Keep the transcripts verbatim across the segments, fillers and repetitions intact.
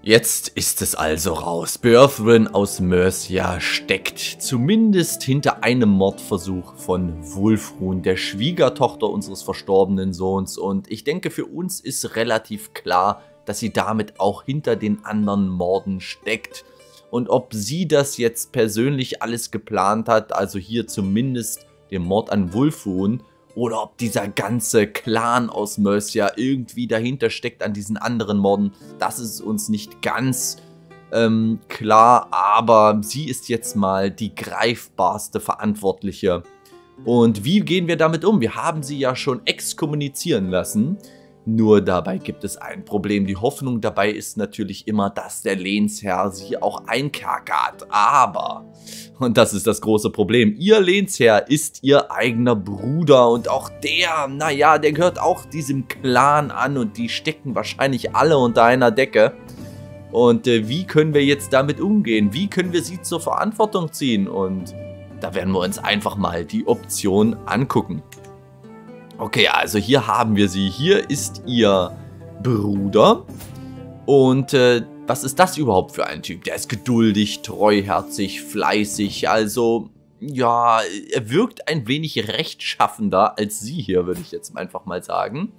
Jetzt ist es also raus. Berthrin aus Mercia steckt zumindest hinter einem Mordversuch von Wulfrun, der Schwiegertochter unseres verstorbenen Sohns. Und ich denke, für uns ist relativ klar, dass sie damit auch hinter den anderen Morden steckt. Und ob sie das jetzt persönlich alles geplant hat, also hier zumindest den Mord an Wulfrun, oder ob dieser ganze Clan aus Mercia irgendwie dahinter steckt an diesen anderen Morden, das ist uns nicht ganz ähm, klar. Aber sie ist jetzt mal die greifbarste Verantwortliche. Und wie gehen wir damit um? Wir haben sie ja schon exkommunizieren lassen. Nur dabei gibt es ein Problem. Die Hoffnung dabei ist natürlich immer, dass der Lehnsherr sie auch einkerkert. Aber, und das ist das große Problem, ihr Lehnsherr ist ihr eigener Bruder. Und auch der, naja, der gehört auch diesem Clan an. Und die stecken wahrscheinlich alle unter einer Decke. Und äh, wie können wir jetzt damit umgehen? Wie können wir sie zur Verantwortung ziehen? Und da werden wir uns einfach mal die Option angucken. Okay, also hier haben wir sie. Hier ist ihr Bruder. Und äh, was ist das überhaupt für ein Typ? Der ist geduldig, treuherzig, fleißig. Also, ja, er wirkt ein wenig rechtschaffender als sie hier, würde ich jetzt einfach mal sagen.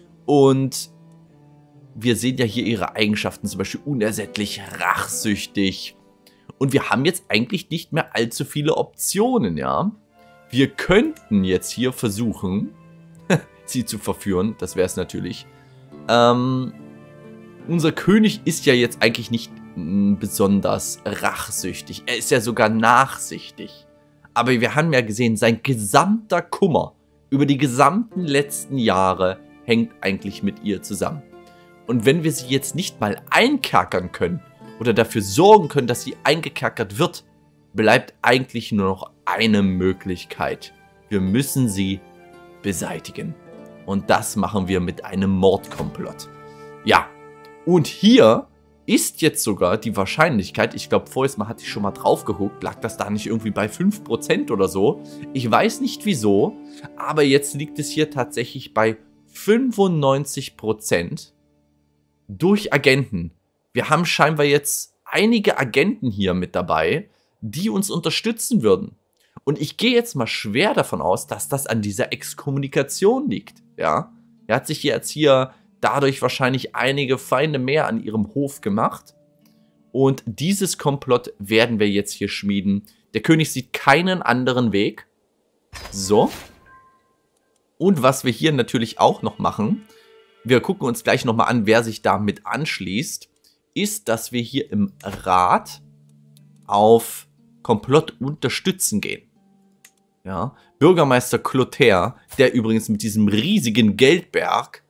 Und wir sehen ja hier ihre Eigenschaften, zum Beispiel unersättlich, rachsüchtig. Und wir haben jetzt eigentlich nicht mehr allzu viele Optionen, ja. Wir könnten jetzt hier versuchen, sie zu verführen, das wäre es natürlich. Ähm, unser König ist ja jetzt eigentlich nicht mh, besonders rachsüchtig. Er ist ja sogar nachsichtig. Aber wir haben ja gesehen, sein gesamter Kummer über die gesamten letzten Jahre hängt eigentlich mit ihr zusammen. Und wenn wir sie jetzt nicht mal einkerkern können oder dafür sorgen können, dass sie eingekerkert wird, bleibt eigentlich nur noch eine Möglichkeit. Wir müssen sie beseitigen. Und das machen wir mit einem Mordkomplott. Ja, und hier ist jetzt sogar die Wahrscheinlichkeit, ich glaube, vorher hatte ich schon mal drauf geguckt, lag das da nicht irgendwie bei fünf Prozent oder so? Ich weiß nicht wieso, aber jetzt liegt es hier tatsächlich bei fünfundneunzig Prozent durch Agenten. Wir haben scheinbar jetzt einige Agenten hier mit dabei, die uns unterstützen würden. Und ich gehe jetzt mal schwer davon aus, dass das an dieser Exkommunikation liegt. Ja, er hat sich jetzt hier dadurch wahrscheinlich einige Feinde mehr an ihrem Hof gemacht. Und dieses Komplott werden wir jetzt hier schmieden. Der König sieht keinen anderen Weg. So. Und was wir hier natürlich auch noch machen, wir gucken uns gleich nochmal an, wer sich damit anschließt, ist, dass wir hier im Rat auf Komplott unterstützen gehen. Ja, Bürgermeister Clotaire, der übrigens mit diesem riesigen Geldberg,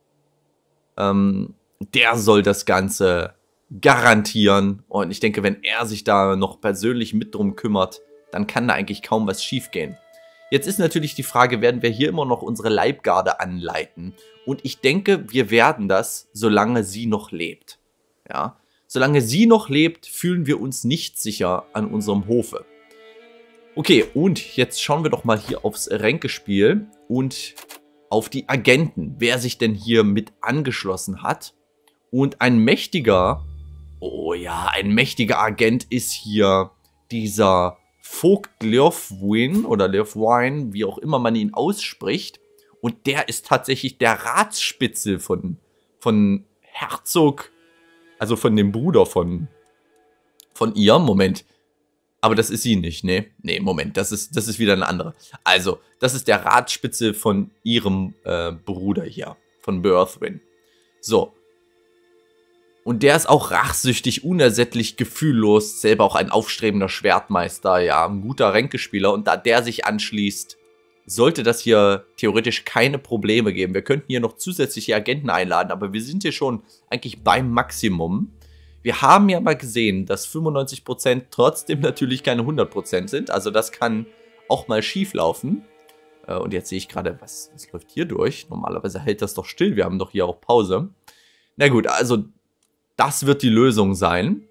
ähm, der soll das Ganze garantieren. Und ich denke, wenn er sich da noch persönlich mit drum kümmert, dann kann da eigentlich kaum was schief gehen. Jetzt ist natürlich die Frage, werden wir hier immer noch unsere Leibgarde anleiten? Und ich denke, wir werden das, solange sie noch lebt. Ja, solange sie noch lebt, fühlen wir uns nicht sicher an unserem Hofe. Okay, und jetzt schauen wir doch mal hier aufs Ränkespiel und auf die Agenten, wer sich denn hier mit angeschlossen hat. Und ein mächtiger, oh ja, ein mächtiger Agent ist hier dieser Vogt Leofwin oder Leofwine, wie auch immer man ihn ausspricht. Und der ist tatsächlich der Ratsspitzel von, von Herzog, also von dem Bruder von, von ihr. Moment. Aber das ist sie nicht, ne? Ne, Moment, das ist, das ist wieder eine andere. Also, das ist der Ratsspitze von ihrem äh, Bruder hier, von Berthrin. So. Und der ist auch rachsüchtig, unersättlich, gefühllos, selber auch ein aufstrebender Schwertmeister, ja, ein guter Ränkespieler. Und da der sich anschließt, sollte das hier theoretisch keine Probleme geben. Wir könnten hier noch zusätzliche Agenten einladen, aber wir sind hier schon eigentlich beim Maximum. Wir haben ja mal gesehen, dass fünfundneunzig Prozent trotzdem natürlich keine hundert Prozent sind. Also das kann auch mal schief laufen. Und jetzt sehe ich gerade, was, was läuft hier durch? Normalerweise hält das doch still. Wir haben doch hier auch Pause. Na gut, also das wird die Lösung sein.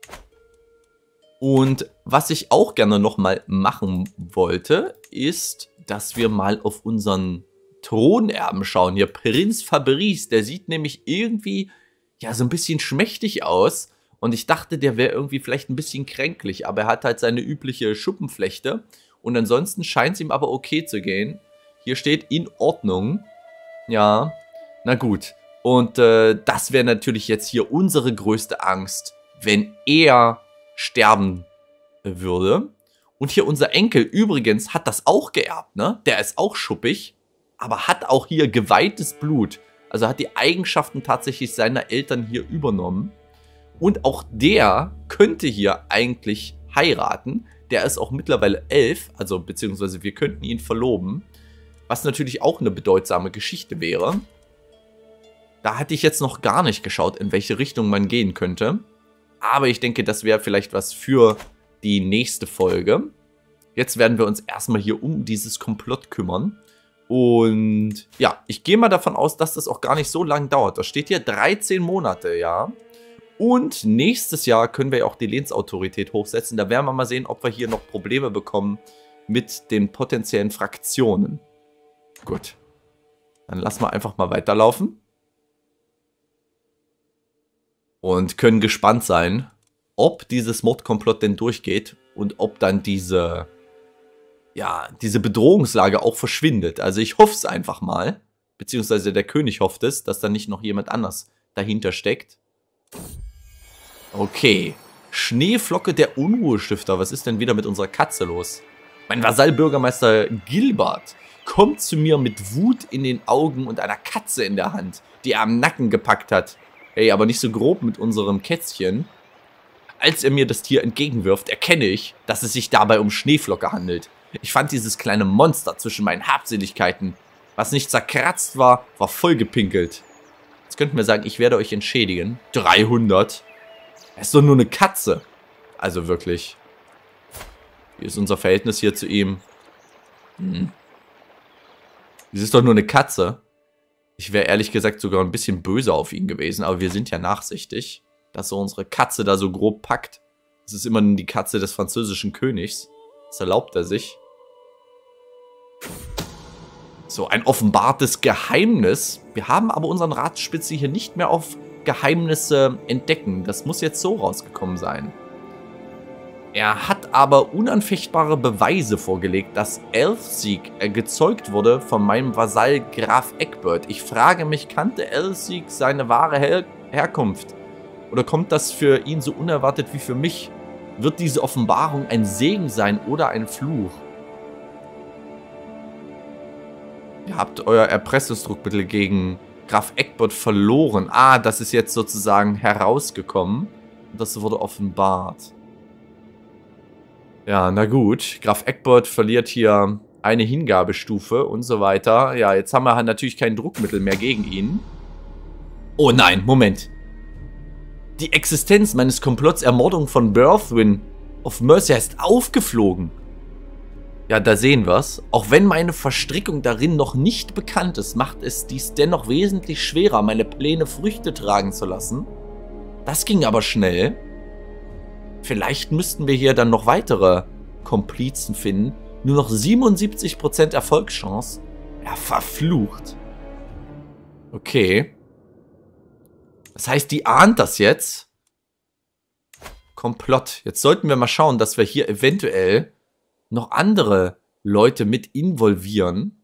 Und was ich auch gerne nochmal machen wollte, ist, dass wir mal auf unseren Thronerben schauen. Hier, Prinz Fabrice, der sieht nämlich irgendwie ja, so ein bisschen schmächtig aus. Und ich dachte, der wäre irgendwie vielleicht ein bisschen kränklich. Aber er hat halt seine übliche Schuppenflechte. Und ansonsten scheint es ihm aber okay zu gehen. Hier steht in Ordnung. Ja, na gut. Und äh, das wäre natürlich jetzt hier unsere größte Angst, wenn er sterben würde. Und hier unser Enkel übrigens hat das auch geerbt, ne? Der ist auch schuppig, aber hat auch hier geweihtes Blut. Also hat die Eigenschaften tatsächlich seiner Eltern hier übernommen. Und auch der könnte hier eigentlich heiraten. Der ist auch mittlerweile elf, also beziehungsweise wir könnten ihn verloben. Was natürlich auch eine bedeutsame Geschichte wäre. Da hatte ich jetzt noch gar nicht geschaut, in welche Richtung man gehen könnte. Aber ich denke, das wäre vielleicht was für die nächste Folge. Jetzt werden wir uns erstmal hier um dieses Komplott kümmern. Und ja, ich gehe mal davon aus, dass das auch gar nicht so lang dauert. Da steht hier dreizehn Monate, ja. Und nächstes Jahr können wir ja auch die Lehnsautorität hochsetzen. Da werden wir mal sehen, ob wir hier noch Probleme bekommen mit den potenziellen Fraktionen. Gut. Dann lassen wir einfach mal weiterlaufen. Und können gespannt sein, ob dieses Mordkomplott denn durchgeht und ob dann diese, ja, diese Bedrohungslage auch verschwindet. Also ich hoffe es einfach mal, beziehungsweise der König hofft es, dass da nicht noch jemand anders dahinter steckt. Okay, Schneeflocke der Unruhestifter, was ist denn wieder mit unserer Katze los? Mein Vasallbürgermeister Gilbert kommt zu mir mit Wut in den Augen und einer Katze in der Hand, die er am Nacken gepackt hat. Ey, aber nicht so grob mit unserem Kätzchen. Als er mir das Tier entgegenwirft, erkenne ich, dass es sich dabei um Schneeflocke handelt. Ich fand dieses kleine Monster zwischen meinen Habseligkeiten. Was nicht zerkratzt war, war vollgepinkelt. Jetzt könnten wir sagen, ich werde euch entschädigen. dreihundert. Es ist doch nur eine Katze. Also wirklich. Wie ist unser Verhältnis hier zu ihm? Hm. Es ist doch nur eine Katze. Ich wäre ehrlich gesagt sogar ein bisschen böse auf ihn gewesen, aber wir sind ja nachsichtig, dass er unsere Katze da so grob packt. Das ist immerhin die Katze des französischen Königs. Das erlaubt er sich. So, ein offenbartes Geheimnis. Wir haben aber unseren Ratsspitze hier nicht mehr auf Geheimnisse entdecken. Das muss jetzt so rausgekommen sein. Er hat aber unanfechtbare Beweise vorgelegt, dass Elfsieg gezeugt wurde von meinem Vasall Graf Egbert. Ich frage mich, kannte Elfsieg seine wahre Her Herkunft? Oder kommt das für ihn so unerwartet wie für mich? Wird diese Offenbarung ein Segen sein oder ein Fluch? Ihr habt euer Erpressungsdruckmittel gegen Graf Egbert verloren. Ah, das ist jetzt sozusagen herausgekommen. Und das wurde offenbart. Ja, na gut. Graf Egbert verliert hier eine Hingabestufe und so weiter. Ja, jetzt haben wir halt natürlich kein Druckmittel mehr gegen ihn. Oh nein, Moment. Die Existenz meines Komplotts Ermordung von Berthwin of Mercia ist aufgeflogen. Ja, da sehen wir es. Auch wenn meine Verstrickung darin noch nicht bekannt ist, macht es dies dennoch wesentlich schwerer, meine Pläne Früchte tragen zu lassen. Das ging aber schnell. Vielleicht müssten wir hier dann noch weitere Komplizen finden. Nur noch siebenundsiebzig Prozent Erfolgschance. Ja, verflucht. Okay. Das heißt, die ahnt das jetzt. Komplott. Jetzt sollten wir mal schauen, dass wir hier eventuell noch andere Leute mit involvieren.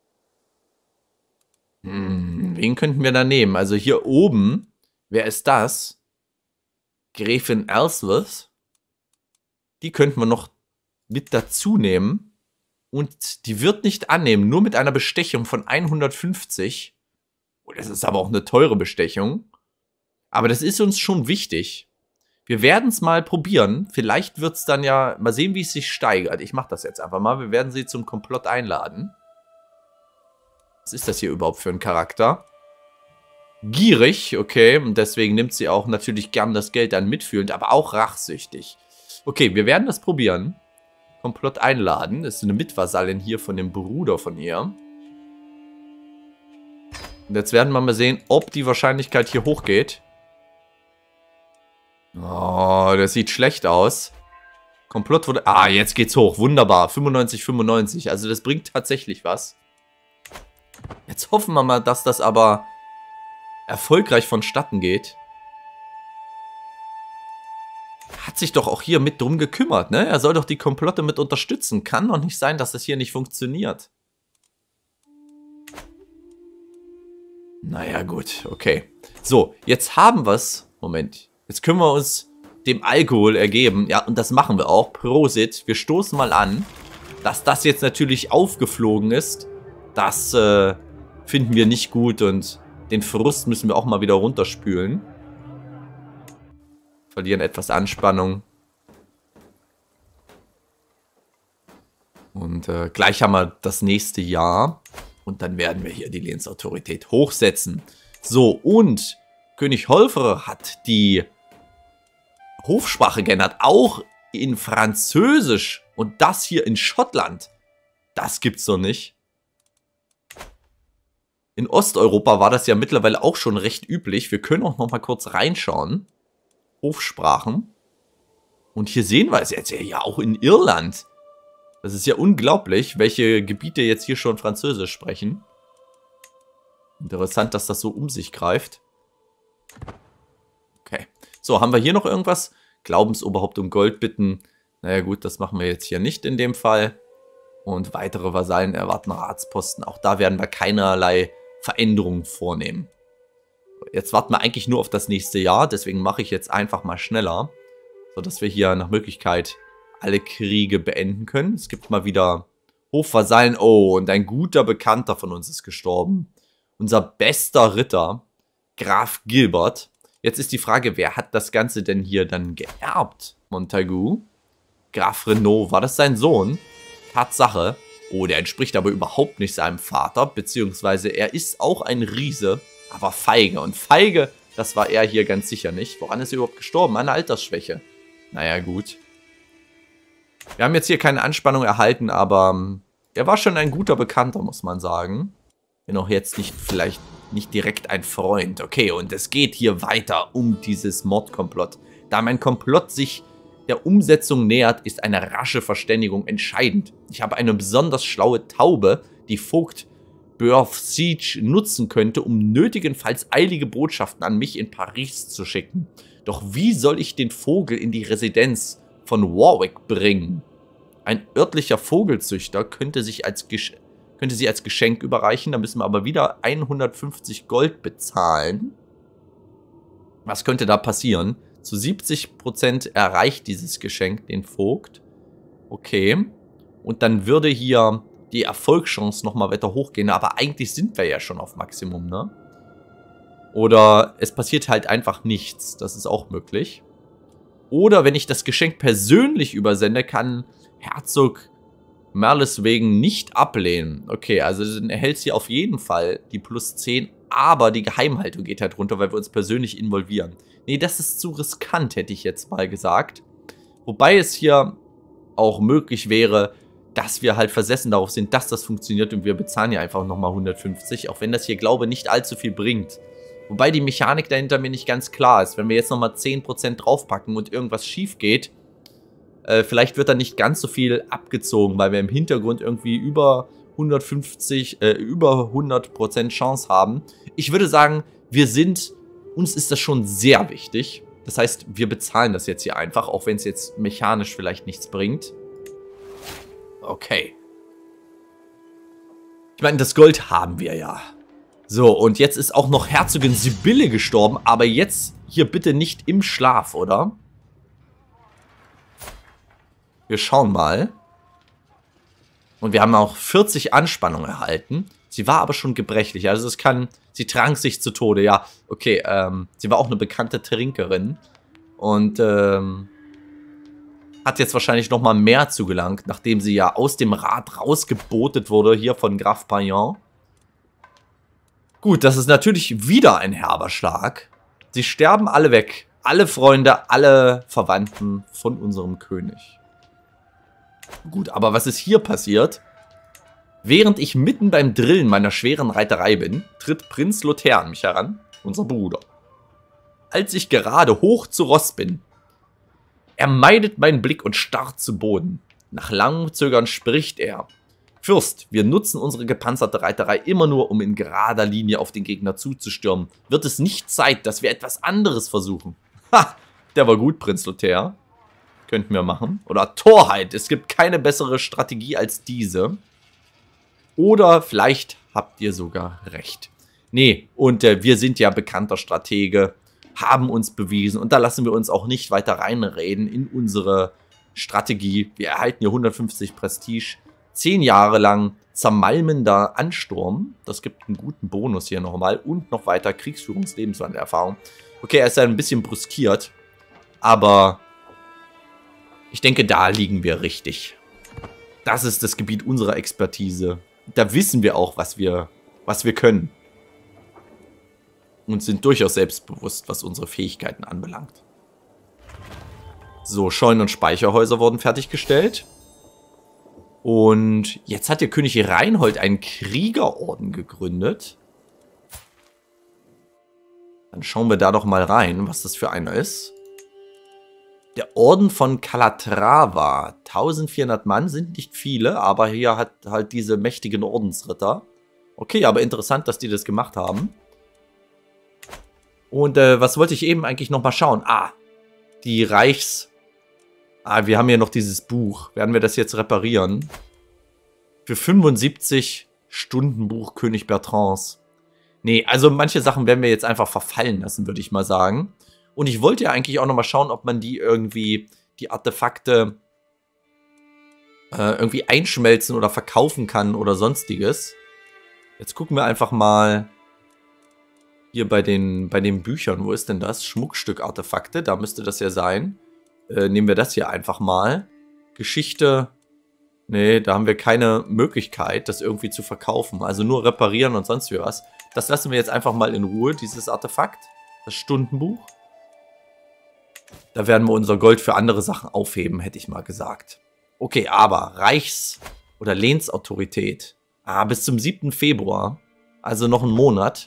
Hm, wen könnten wir da nehmen? Also hier oben, wer ist das? Gräfin Ellsworth. Die könnten wir noch mit dazu nehmen. Und die wird nicht annehmen, nur mit einer Bestechung von hundertfünfzig. Oh, das ist aber auch eine teure Bestechung. Aber das ist uns schon wichtig. Wir werden es mal probieren. Vielleicht wird es dann ja... Mal sehen, wie es sich steigert. Ich mache das jetzt einfach mal. Wir werden sie zum Komplott einladen. Was ist das hier überhaupt für ein Charakter? Gierig, okay. Und deswegen nimmt sie auch natürlich gern das Geld an, mitfühlend, aber auch rachsüchtig. Okay, wir werden das probieren. Komplott einladen. Das ist eine Mitvasallin hier von dem Bruder von ihr. Und jetzt werden wir mal sehen, ob die Wahrscheinlichkeit hier hochgeht. Oh, das sieht schlecht aus. Komplott wurde... Ah, jetzt geht's hoch. Wunderbar. fünfundneunzig, fünfundneunzig. Also das bringt tatsächlich was. Jetzt hoffen wir mal, dass das aber erfolgreich vonstatten geht. hat sich doch auch hier mit drum gekümmert, ne? Er soll doch die Komplotte mit unterstützen. Kann doch nicht sein, dass das hier nicht funktioniert. Naja, gut, okay. So, jetzt haben wir es. Moment. Jetzt können wir uns dem Alkohol ergeben. Ja, und das machen wir auch. Prosit. Wir stoßen mal an. Dass das jetzt natürlich aufgeflogen ist, das äh, finden wir nicht gut. Und den Frust müssen wir auch mal wieder runterspülen. Verlieren etwas Anspannung. Und äh, gleich haben wir das nächste Jahr. Und dann werden wir hier die Lehnsautorität hochsetzen. So, und König Holfere hat die Hofsprache geändert. Auch in Französisch. Und das hier in Schottland. Das gibt's doch nicht. In Osteuropa war das ja mittlerweile auch schon recht üblich. Wir können auch noch mal kurz reinschauen. Hofsprachen. Und hier sehen wir es jetzt ja auch in Irland. Das ist ja unglaublich, welche Gebiete jetzt hier schon Französisch sprechen. Interessant, dass das so um sich greift. Okay. So, haben wir hier noch irgendwas? Glaubensoberhaupt um Gold bitten. Naja gut, das machen wir jetzt hier nicht in dem Fall. Und weitere Vasallen erwarten Ratsposten. Auch da werden wir keinerlei Veränderungen vornehmen. Jetzt warten wir eigentlich nur auf das nächste Jahr. Deswegen mache ich jetzt einfach mal schneller. Sodass wir hier nach Möglichkeit alle Kriege beenden können. Es gibt mal wieder Hofvasallen. Oh, und ein guter Bekannter von uns ist gestorben. Unser bester Ritter, Graf Gilbert. Jetzt ist die Frage, wer hat das Ganze denn hier dann geerbt? Montagu? Graf Renaud, war das sein Sohn? Tatsache. Oh, der entspricht aber überhaupt nicht seinem Vater. Beziehungsweise er ist auch ein Riese, aber feige. Und feige, das war er hier ganz sicher nicht. Woran ist er überhaupt gestorben? Eine Altersschwäche. Naja, gut. Wir haben jetzt hier keine Anspannung erhalten, aber er war schon ein guter Bekannter, muss man sagen. Wenn auch jetzt nicht vielleicht nicht direkt ein Freund. Okay, und es geht hier weiter um dieses Mordkomplott. Da mein Komplott sich der Umsetzung nähert, ist eine rasche Verständigung entscheidend. Ich habe eine besonders schlaue Taube, die Vogt Beorth Siege nutzen könnte, um nötigenfalls eilige Botschaften an mich in Paris zu schicken. Doch wie soll ich den Vogel in die Residenz von Warwick bringen? Ein örtlicher Vogelzüchter könnte, sich als könnte sie als Geschenk überreichen, da müssen wir aber wieder hundertfünfzig Gold bezahlen. Was könnte da passieren? Zu siebzig Prozent erreicht dieses Geschenk den Vogt. Okay. Und dann würde hier die Erfolgschance nochmal weiter hochgehen. Aber eigentlich sind wir ja schon auf Maximum, ne? Oder es passiert halt einfach nichts. Das ist auch möglich. Oder wenn ich das Geschenk persönlich übersende, kann Herzog Merleswegen nicht ablehnen. Okay, also dann erhält sie auf jeden Fall die plus zehn. Aber die Geheimhaltung geht halt runter, weil wir uns persönlich involvieren. Nee, das ist zu riskant, hätte ich jetzt mal gesagt. Wobei es hier auch möglich wäre, dass wir halt versessen darauf sind, dass das funktioniert und wir bezahlen ja einfach nochmal hundertfünfzig, auch wenn das hier, glaube ich, nicht allzu viel bringt. Wobei die Mechanik dahinter mir nicht ganz klar ist. Wenn wir jetzt nochmal zehn Prozent draufpacken und irgendwas schief geht, äh, vielleicht wird da nicht ganz so viel abgezogen, weil wir im Hintergrund irgendwie über hundertfünfzig, äh, über hundert Prozent Chance haben. Ich würde sagen, wir sind, uns ist das schon sehr wichtig. Das heißt, wir bezahlen das jetzt hier einfach, auch wenn es jetzt mechanisch vielleicht nichts bringt. Okay. Ich meine, das Gold haben wir ja. So, und jetzt ist auch noch Herzogin Sibylle gestorben, aber jetzt hier bitte nicht im Schlaf, oder? Wir schauen mal. Und wir haben auch vierzig Anspannung erhalten. Sie war aber schon gebrechlich, also es kann, sie trank sich zu Tode, ja. Okay, ähm, sie war auch eine bekannte Trinkerin. Und, ähm, hat jetzt wahrscheinlich nochmal mehr zugelangt, nachdem sie ja aus dem Rat rausgebotet wurde, hier von Graf Payan. Gut, das ist natürlich wieder ein herber Schlag. Sie sterben alle weg. Alle Freunde, alle Verwandten von unserem König. Gut, aber was ist hier passiert? Während ich mitten beim Drillen meiner schweren Reiterei bin, tritt Prinz Lothair an mich heran, unser Bruder. Als ich gerade hoch zu Ross bin, er meidet meinen Blick und starrt zu Boden. Nach langem Zögern spricht er. Fürst, wir nutzen unsere gepanzerte Reiterei immer nur, um in gerader Linie auf den Gegner zuzustürmen. Wird es nicht Zeit, dass wir etwas anderes versuchen? Ha, der war gut, Prinz Lothair. könnten wir machen. Oder Torheit. Es gibt keine bessere Strategie als diese. Oder vielleicht habt ihr sogar recht. Nee, und äh, wir sind ja bekannter Stratege, haben uns bewiesen. Und da lassen wir uns auch nicht weiter reinreden in unsere Strategie. Wir erhalten hier hundertfünfzig Prestige. Zehn Jahre lang zermalmender Ansturm. Das gibt einen guten Bonus hier nochmal. Und noch weiter Kriegsführungs-Lebenswandelerfahrung. Okay, er ist ja ein bisschen brüskiert. Aber ich denke, da liegen wir richtig. Das ist das Gebiet unserer Expertise. Da wissen wir auch, was wir, was wir können. Und sind durchaus selbstbewusst, was unsere Fähigkeiten anbelangt. So, Scheunen- und Speicherhäuser wurden fertiggestellt. Und jetzt hat der König Reinhold einen Kriegerorden gegründet. Dann schauen wir da doch mal rein, was das für einer ist. Der Orden von Calatrava. eintausendvierhundert Mann sind nicht viele, aber hier hat halt diese mächtigen Ordensritter. Okay, aber interessant, dass die das gemacht haben. Und äh, was wollte ich eben eigentlich nochmal schauen? Ah, die Reichs... Ah, wir haben ja noch dieses Buch. Werden wir das jetzt reparieren? Für fünfundsiebzig Stunden Buch König Bertrands. Nee, also manche Sachen werden wir jetzt einfach verfallen lassen, würde ich mal sagen. Und ich wollte ja eigentlich auch nochmal schauen, ob man die irgendwie, die Artefakte, äh, irgendwie einschmelzen oder verkaufen kann oder sonstiges. Jetzt gucken wir einfach mal hier bei den, bei den Büchern. Wo ist denn das? Schmuckstück-Artefakte, da müsste das ja sein. Äh, nehmen wir das hier einfach mal. Geschichte. Nee, da haben wir keine Möglichkeit, das irgendwie zu verkaufen. Also nur reparieren und sonst wie was. Das lassen wir jetzt einfach mal in Ruhe, dieses Artefakt. Das Stundenbuch. Da werden wir unser Gold für andere Sachen aufheben, hätte ich mal gesagt. Okay, aber Reichs- oder Lehnsautorität. Ah, bis zum siebten Februar. Also noch einen Monat.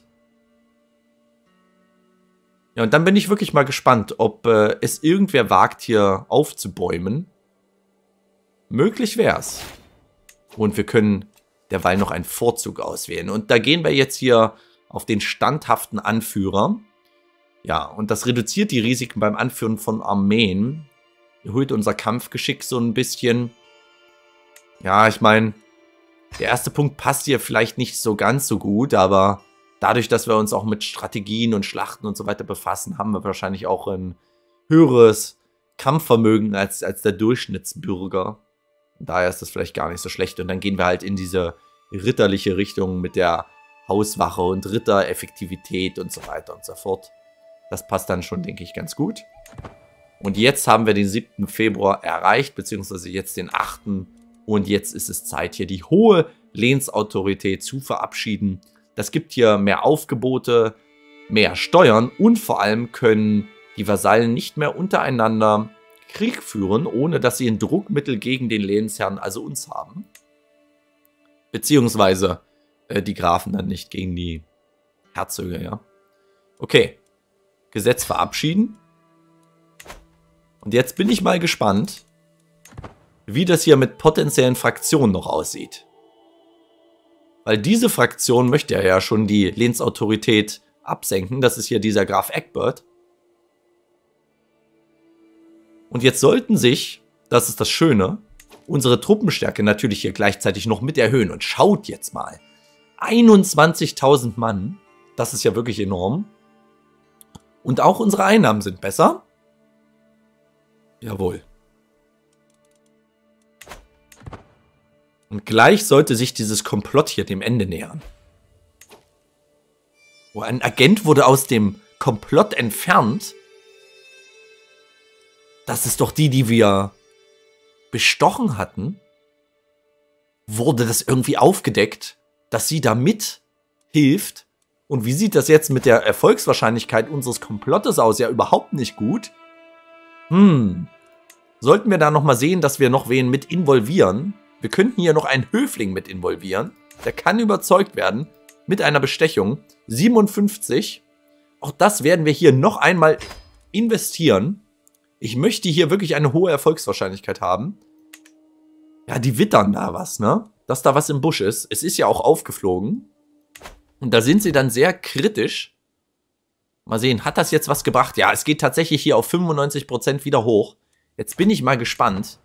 Ja, und dann bin ich wirklich mal gespannt, ob äh, es irgendwer wagt, hier aufzubäumen. Möglich wär's. Und wir können derweil noch einen Vorzug auswählen. Und da gehen wir jetzt hier auf den standhaften Anführer. Ja, und das reduziert die Risiken beim Anführen von Armeen. Erhöht unser Kampfgeschick so ein bisschen. Ja, ich meine, der erste Punkt passt hier vielleicht nicht so ganz so gut, aber dadurch, dass wir uns auch mit Strategien und Schlachten und so weiter befassen, haben wir wahrscheinlich auch ein höheres Kampfvermögen als, als der Durchschnittsbürger. Und daher ist das vielleicht gar nicht so schlecht. Und dann gehen wir halt in diese ritterliche Richtung mit der Hauswache und Rittereffektivität und so weiter und so fort. Das passt dann schon, denke ich, ganz gut. Und jetzt haben wir den siebten Februar erreicht, beziehungsweise jetzt den achten Und jetzt ist es Zeit, hier die hohe Lehnsautorität zu verabschieden. Das gibt hier mehr Aufgebote, mehr Steuern und vor allem können die Vasallen nicht mehr untereinander Krieg führen, ohne dass sie ein Druckmittel gegen den Lehnsherrn, also uns, haben. Beziehungsweise äh, die Grafen dann nicht gegen die Herzöge, ja. Okay. Gesetz verabschieden. Und jetzt bin ich mal gespannt, wie das hier mit potenziellen Fraktionen noch aussieht. Weil diese Fraktion möchte ja schon die Lehnsautorität absenken. Das ist hier dieser Graf Egbert. Und jetzt sollten sich, das ist das Schöne, unsere Truppenstärke natürlich hier gleichzeitig noch mit erhöhen. Und schaut jetzt mal. einundzwanzigtausend Mann. Das ist ja wirklich enorm. Und auch unsere Einnahmen sind besser. Jawohl. Und gleich sollte sich dieses Komplott hier dem Ende nähern. Oh, ein Agent wurde aus dem Komplott entfernt. Das ist doch die, die wir bestochen hatten. Wurde das irgendwie aufgedeckt, dass sie da mithilft? Und wie sieht das jetzt mit der Erfolgswahrscheinlichkeit unseres Komplottes aus? Ja, überhaupt nicht gut. Hm. Sollten wir da nochmal sehen, dass wir noch wen mit involvieren? Wir könnten hier noch einen Höfling mit involvieren. Der kann überzeugt werden mit einer Bestechung. siebenundfünfzig. Auch das werden wir hier noch einmal investieren. Ich möchte hier wirklich eine hohe Erfolgswahrscheinlichkeit haben. Ja, die wittern da was, ne? Dass da was im Busch ist. Es ist ja auch aufgeflogen. Und da sind sie dann sehr kritisch. Mal sehen, hat das jetzt was gebracht? Ja, es geht tatsächlich hier auf fünfundneunzig Prozent wieder hoch. Jetzt bin ich mal gespannt.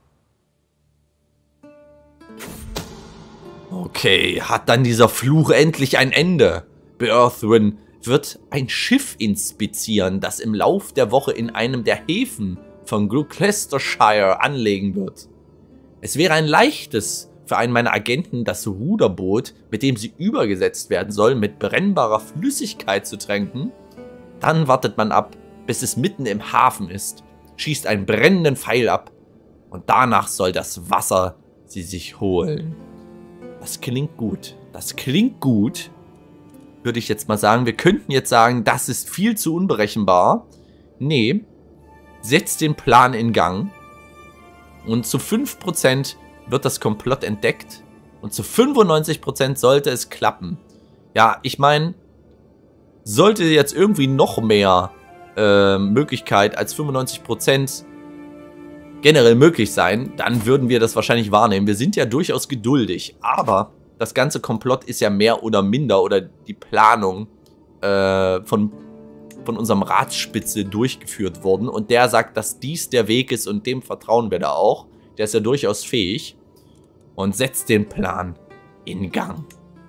Okay, hat dann dieser Fluch endlich ein Ende? Berthwin wird ein Schiff inspizieren, das im Lauf der Woche in einem der Häfen von Gloucestershire anlegen wird. Es wäre ein leichtes für einen meiner Agenten, das Ruderboot, mit dem sie übergesetzt werden soll, mit brennbarer Flüssigkeit zu tränken. Dann wartet man ab, bis es mitten im Hafen ist, schießt einen brennenden Pfeil ab und danach soll das Wasser sie sich holen. Das klingt gut. Das klingt gut. Würde ich jetzt mal sagen. Wir könnten jetzt sagen, das ist viel zu unberechenbar. Nee. Setzt den Plan in Gang. Und zu fünf Prozent wird das Komplott entdeckt. Und zu fünfundneunzig Prozent sollte es klappen. Ja, ich meine, sollte jetzt irgendwie noch mehr äh, Möglichkeit als fünfundneunzig Prozent generell möglich sein, dann würden wir das wahrscheinlich wahrnehmen. Wir sind ja durchaus geduldig, aber das ganze Komplott ist ja mehr oder minder oder die Planung äh, von, von unserem Ratsspitze durchgeführt worden und der sagt, dass dies der Weg ist und dem vertrauen wir da auch. Der ist ja durchaus fähig und setzt den Plan in Gang.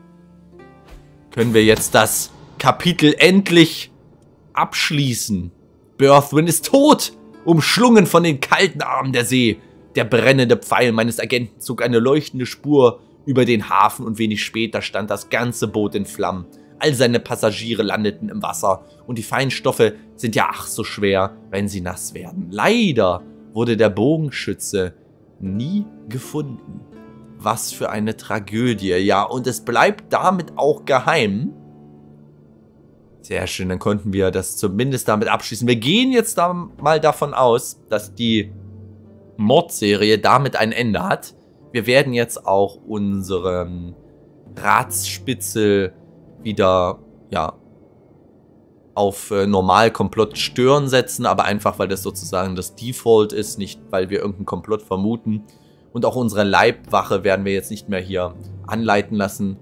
Können wir jetzt das Kapitel endlich abschließen? Berthwin ist tot! Umschlungen von den kalten Armen der See. Der brennende Pfeil meines Agenten zog eine leuchtende Spur über den Hafen und wenig später stand das ganze Boot in Flammen. All seine Passagiere landeten im Wasser und die Feinstoffe sind ja ach so schwer, wenn sie nass werden. Leider wurde der Bogenschütze nie gefunden. Was für eine Tragödie. Ja, und es bleibt damit auch geheim. Sehr schön, dann konnten wir das zumindest damit abschließen. Wir gehen jetzt da mal davon aus, dass die Mordserie damit ein Ende hat. Wir werden jetzt auch unsere Ratsspitze wieder, ja, auf äh, Normal-Komplott stören setzen, aber einfach, weil das sozusagen das Default ist, nicht weil wir irgendeinen Komplott vermuten. Und auch unsere Leibwache werden wir jetzt nicht mehr hier anleiten lassen.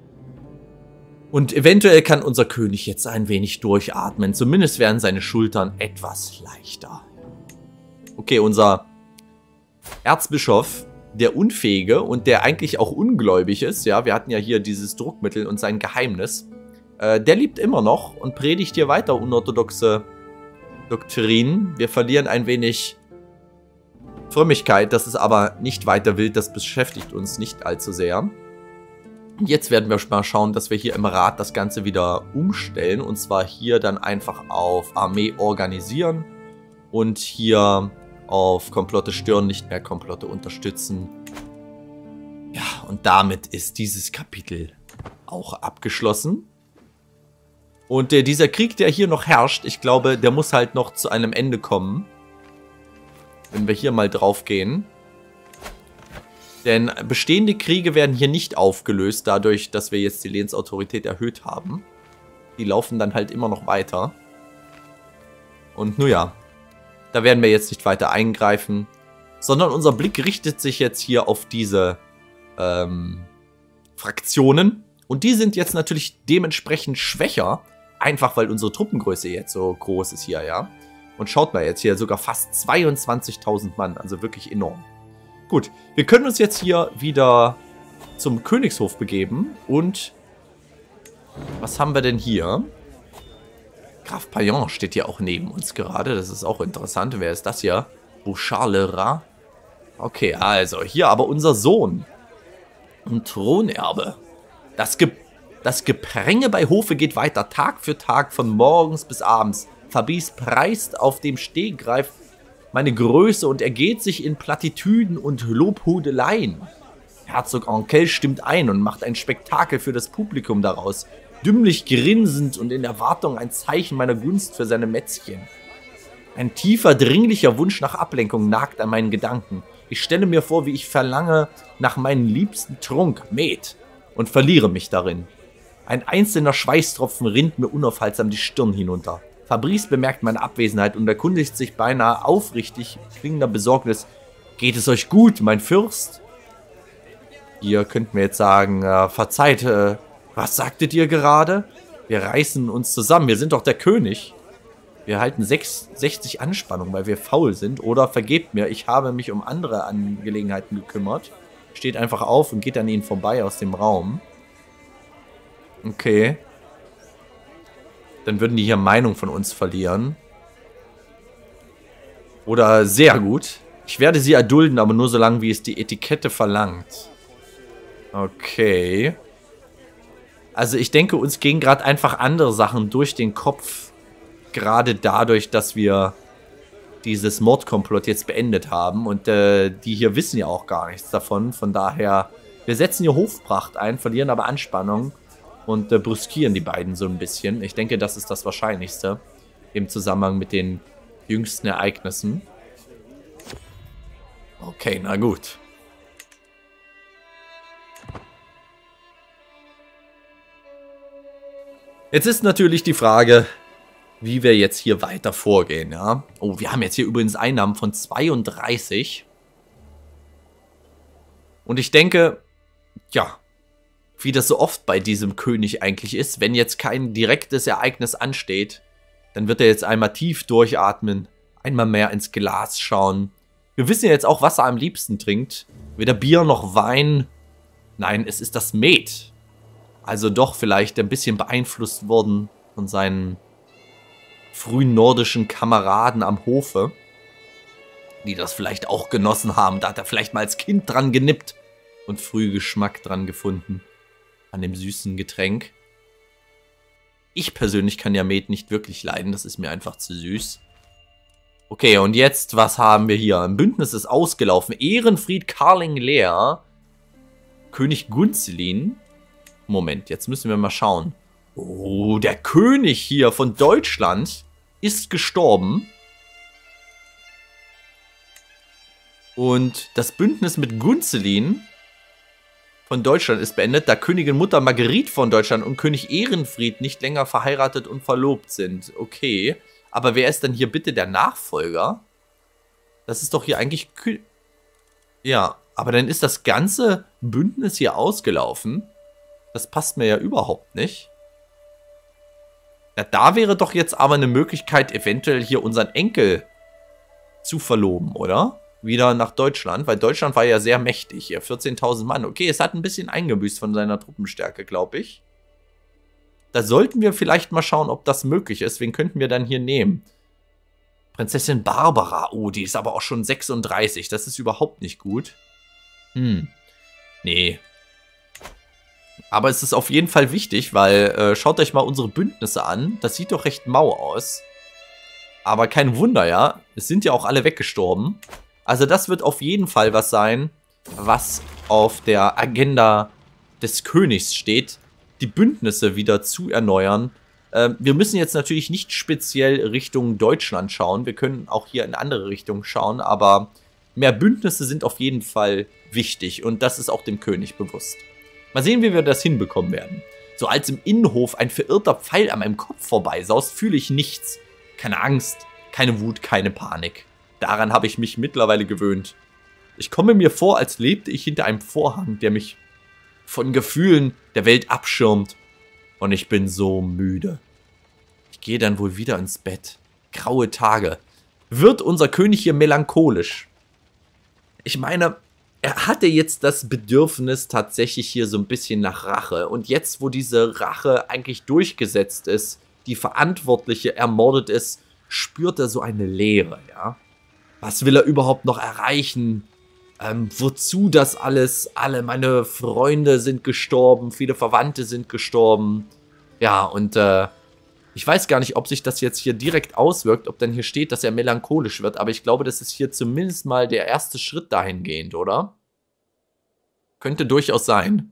Und eventuell kann unser König jetzt ein wenig durchatmen. Zumindest werden seine Schultern etwas leichter. Okay, unser Erzbischof, der Unfähige und der eigentlich auch ungläubig ist, ja, wir hatten ja hier dieses Druckmittel und sein Geheimnis, äh, der lebt immer noch und predigt hier weiter unorthodoxe Doktrinen. Wir verlieren ein wenig Frömmigkeit, das ist aber nicht weiter wild, das beschäftigt uns nicht allzu sehr. Jetzt werden wir mal schauen, dass wir hier im Rat das Ganze wieder umstellen. Und zwar hier dann einfach auf Armee organisieren. Und hier auf Komplotte stören, nicht mehr Komplotte unterstützen. Ja, und damit ist dieses Kapitel auch abgeschlossen. Und äh, dieser Krieg, der hier noch herrscht, ich glaube, der muss halt noch zu einem Ende kommen. Wenn wir hier mal drauf gehen. Denn bestehende Kriege werden hier nicht aufgelöst, dadurch, dass wir jetzt die Lehnsautorität erhöht haben. Die laufen dann halt immer noch weiter. Und nun ja, da werden wir jetzt nicht weiter eingreifen, sondern unser Blick richtet sich jetzt hier auf diese ähm, Fraktionen. Und die sind jetzt natürlich dementsprechend schwächer, einfach weil unsere Truppengröße jetzt so groß ist hier, ja. Und schaut mal jetzt hier, sogar fast zweiundzwanzigtausend Mann, also wirklich enorm. Gut, wir können uns jetzt hier wieder zum Königshof begeben. Und was haben wir denn hier? Graf Payan steht hier auch neben uns gerade. Das ist auch interessant. Wer ist das hier? Bouchard le Rat. Okay, also hier aber unser Sohn. Und Thronerbe. Das, Ge das Gepränge bei Hofe geht weiter. Tag für Tag, von morgens bis abends. Fabrice preist auf dem Stegreif meine Größe und ergeht sich in Plattitüden und Lobhudeleien. Herzog Ankel stimmt ein und macht ein Spektakel für das Publikum daraus, dümmlich grinsend und in Erwartung ein Zeichen meiner Gunst für seine Mätzchen. Ein tiefer, dringlicher Wunsch nach Ablenkung nagt an meinen Gedanken. Ich stelle mir vor, wie ich verlange nach meinem liebsten Trunk, Met, und verliere mich darin. Ein einzelner Schweißtropfen rinnt mir unaufhaltsam die Stirn hinunter. Fabrice bemerkt meine Abwesenheit und erkundigt sich beinahe aufrichtig klingender Besorgnis. Geht es euch gut, mein Fürst? Ihr könnt mir jetzt sagen, äh, verzeiht, äh, was sagtet ihr gerade? Wir reißen uns zusammen, wir sind doch der König. Wir halten sechzig Anspannung, weil wir faul sind. Oder vergebt mir, ich habe mich um andere Angelegenheiten gekümmert. Steht einfach auf und geht an ihnen vorbei aus dem Raum. Okay. Dann würden die hier Meinung von uns verlieren. Oder sehr gut. Ich werde sie erdulden, aber nur so lange, wie es die Etikette verlangt. Okay. Also ich denke, uns gehen gerade einfach andere Sachen durch den Kopf. Gerade dadurch, dass wir dieses Mordkomplott jetzt beendet haben. Und äh, die hier wissen ja auch gar nichts davon. Von daher, wir setzen hier Hofpracht ein, verlieren aber Anspannung. Und äh, brüskieren die beiden so ein bisschen. Ich denke, das ist das Wahrscheinlichste. Im Zusammenhang mit den jüngsten Ereignissen. Okay, na gut. Jetzt ist natürlich die Frage, wie wir jetzt hier weiter vorgehen, ja. Oh, wir haben jetzt hier übrigens Einnahmen von zweiunddreißig. Und ich denke, ja, wie das so oft bei diesem König eigentlich ist, wenn jetzt kein direktes Ereignis ansteht, dann wird er jetzt einmal tief durchatmen, einmal mehr ins Glas schauen. Wir wissen ja jetzt auch, was er am liebsten trinkt. Weder Bier noch Wein. Nein, es ist das Met. Also doch vielleicht ein bisschen beeinflusst worden von seinen frühen nordischen Kameraden am Hofe, die das vielleicht auch genossen haben. Da hat er vielleicht mal als Kind dran genippt und früh Geschmack dran gefunden an dem süßen Getränk. Ich persönlich kann ja Met nicht wirklich leiden, das ist mir einfach zu süß. Okay, und jetzt, was haben wir hier? Ein Bündnis ist ausgelaufen. Ehrenfried Karling Leer, König Gunzelin. Moment, jetzt müssen wir mal schauen. Oh, der König hier von Deutschland ist gestorben. Und das Bündnis mit Gunzelin von Deutschland ist beendet, da Königin Mutter Marguerite von Deutschland und König Ehrenfried nicht länger verheiratet und verlobt sind. Okay, aber wer ist denn hier bitte der Nachfolger? Das ist doch hier eigentlich... Kö ja, aber dann ist das ganze Bündnis hier ausgelaufen. Das passt mir ja überhaupt nicht. Ja, da wäre doch jetzt aber eine Möglichkeit, eventuell hier unseren Enkel zu verloben, oder? Wieder nach Deutschland, weil Deutschland war ja sehr mächtig hier. vierzehntausend Mann. Okay, es hat ein bisschen eingebüßt von seiner Truppenstärke, glaube ich. Da sollten wir vielleicht mal schauen, ob das möglich ist. Wen könnten wir dann hier nehmen? Prinzessin Barbara. Oh, die ist aber auch schon sechsunddreißig. Das ist überhaupt nicht gut. Hm. Nee. Aber es ist auf jeden Fall wichtig, weil äh, schaut euch mal unsere Bündnisse an. Das sieht doch recht mau aus. Aber kein Wunder, ja. Es sind ja auch alle weggestorben. Also das wird auf jeden Fall was sein, was auf der Agenda des Königs steht, die Bündnisse wieder zu erneuern. Ähm, wir müssen jetzt natürlich nicht speziell Richtung Deutschland schauen, wir können auch hier in andere Richtungen schauen, aber mehr Bündnisse sind auf jeden Fall wichtig und das ist auch dem König bewusst. Mal sehen, wie wir das hinbekommen werden. So als im Innenhof ein verirrter Pfeil an meinem Kopf vorbeisaust, fühle ich nichts. Keine Angst, keine Wut, keine Panik. Daran habe ich mich mittlerweile gewöhnt. Ich komme mir vor, als lebte ich hinter einem Vorhang, der mich von Gefühlen der Welt abschirmt. Und ich bin so müde. Ich gehe dann wohl wieder ins Bett. Graue Tage. Wird unser König hier melancholisch? Ich meine, er hatte jetzt das Bedürfnis tatsächlich hier so ein bisschen nach Rache. Und jetzt, wo diese Rache eigentlich durchgesetzt ist, die Verantwortliche ermordet ist, spürt er so eine Leere, ja. Was will er überhaupt noch erreichen? Ähm, wozu das alles? Alle meine Freunde sind gestorben, viele Verwandte sind gestorben. Ja, und äh, ich weiß gar nicht, ob sich das jetzt hier direkt auswirkt, ob dann hier steht, dass er melancholisch wird. Aber ich glaube, das ist hier zumindest mal der erste Schritt dahingehend, oder? Könnte durchaus sein.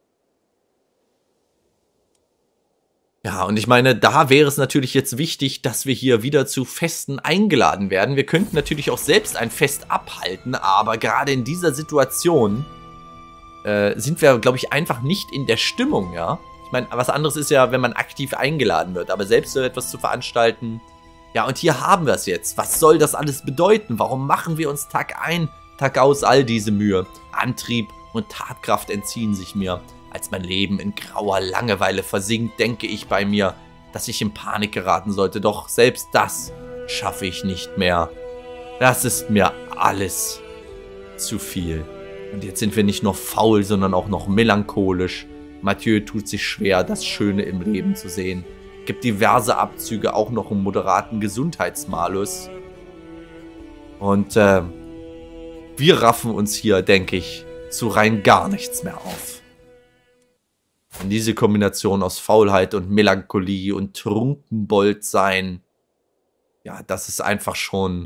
Ja, und ich meine, da wäre es natürlich jetzt wichtig, dass wir hier wieder zu Festen eingeladen werden. Wir könnten natürlich auch selbst ein Fest abhalten, aber gerade in dieser Situation äh, sind wir, glaube ich, einfach nicht in der Stimmung, ja. Ich meine, was anderes ist ja, wenn man aktiv eingeladen wird, aber selbst so etwas zu veranstalten. Ja, und hier haben wir es jetzt. Was soll das alles bedeuten? Warum machen wir uns Tag ein, Tag aus all diese Mühe? Antrieb und Tatkraft entziehen sich mir. Als mein Leben in grauer Langeweile versinkt, denke ich bei mir, dass ich in Panik geraten sollte. Doch selbst das schaffe ich nicht mehr. Das ist mir alles zu viel. Und jetzt sind wir nicht nur faul, sondern auch noch melancholisch. Mathieu tut sich schwer, das Schöne im Leben zu sehen. Gibt diverse Abzüge, auch noch einen moderaten Gesundheitsmalus. Und äh, wir raffen uns hier, denke ich, zu rein gar nichts mehr auf. Und diese Kombination aus Faulheit und Melancholie und Trunkenbold-Sein, ja, das ist einfach schon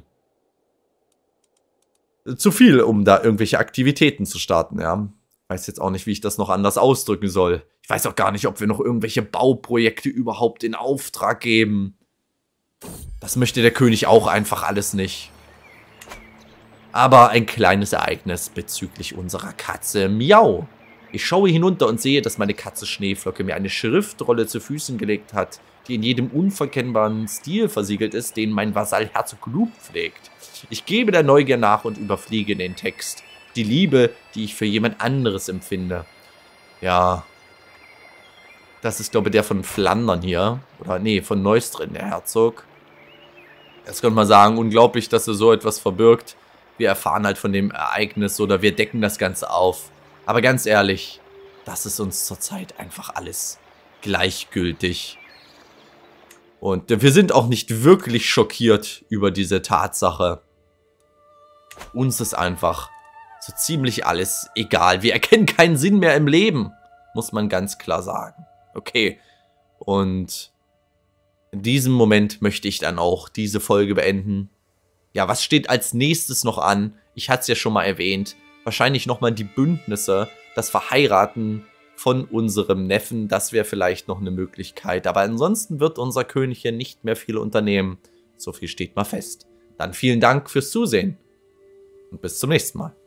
zu viel, um da irgendwelche Aktivitäten zu starten, ja. Ich weiß jetzt auch nicht, wie ich das noch anders ausdrücken soll. Ich weiß auch gar nicht, ob wir noch irgendwelche Bauprojekte überhaupt in Auftrag geben. Das möchte der König auch einfach alles nicht. Aber ein kleines Ereignis bezüglich unserer Katze Miau. Ich schaue hinunter und sehe, dass meine Katze Schneeflocke mir eine Schriftrolle zu Füßen gelegt hat, die in jedem unverkennbaren Stil versiegelt ist, den mein Vasall Herzog Loop pflegt. Ich gebe der Neugier nach und überfliege den Text. Die Liebe, die ich für jemand anderes empfinde. Ja. Das ist, glaube ich, der von Flandern hier. Oder, nee, von Neustrin, der Herzog. Jetzt könnte man sagen, unglaublich, dass er so etwas verbirgt. Wir erfahren halt von dem Ereignis oder wir decken das Ganze auf. Aber ganz ehrlich, das ist uns zurzeit einfach alles gleichgültig. Und wir sind auch nicht wirklich schockiert über diese Tatsache. Uns ist einfach so ziemlich alles egal. Wir erkennen keinen Sinn mehr im Leben, muss man ganz klar sagen. Okay, und in diesem Moment möchte ich dann auch diese Folge beenden. Ja, was steht als nächstes noch an? Ich hatte es ja schon mal erwähnt. Wahrscheinlich nochmal die Bündnisse, das Verheiraten von unserem Neffen. Das wäre vielleicht noch eine Möglichkeit. Aber ansonsten wird unser König hier nicht mehr viel unternehmen. So viel steht mal fest. Dann vielen Dank fürs Zusehen und bis zum nächsten Mal.